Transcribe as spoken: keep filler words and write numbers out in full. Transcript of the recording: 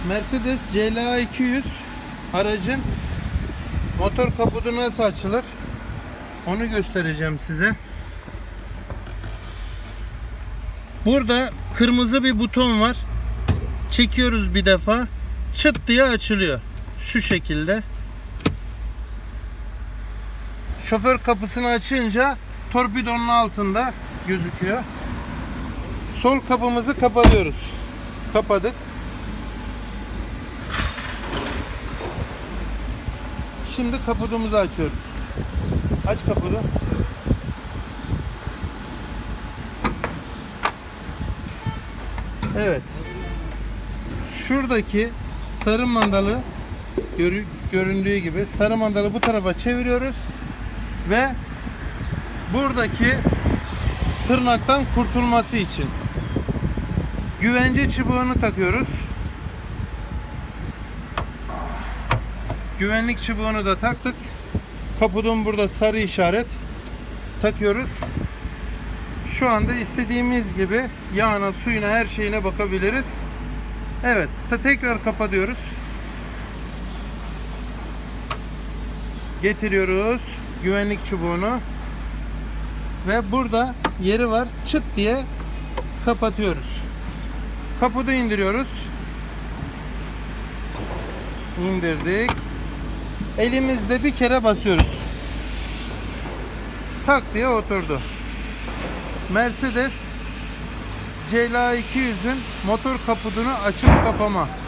Mercedes C L A iki yüz aracın motor kaputu nasıl açılır onu göstereceğim size. Burada kırmızı bir buton var. Çekiyoruz bir defa, çıt diye açılıyor. Şu şekilde. Şoför kapısını açınca torpidonun altında gözüküyor. Sol kapımızı kapatıyoruz. Kapadık. Şimdi kaputumuzu açıyoruz. Aç kaputu. Evet. Şuradaki sarı mandalı görü, göründüğü gibi sarı mandalı bu tarafa çeviriyoruz ve buradaki tırnaktan kurtulması için güvence çubuğunu takıyoruz. Güvenlik çubuğunu da taktık. Kaputun burada sarı işaret takıyoruz. Şu anda istediğimiz gibi yağına, suyuna, her şeyine bakabiliriz. Evet, tekrar kapatıyoruz. Getiriyoruz güvenlik çubuğunu ve burada yeri var. Çıt diye kapatıyoruz. Kaputu indiriyoruz. İndirdik. Elimizle bir kere basıyoruz. Tak diye oturdu. Mercedes C L A iki yüzün motor kaputunu açıp kapama.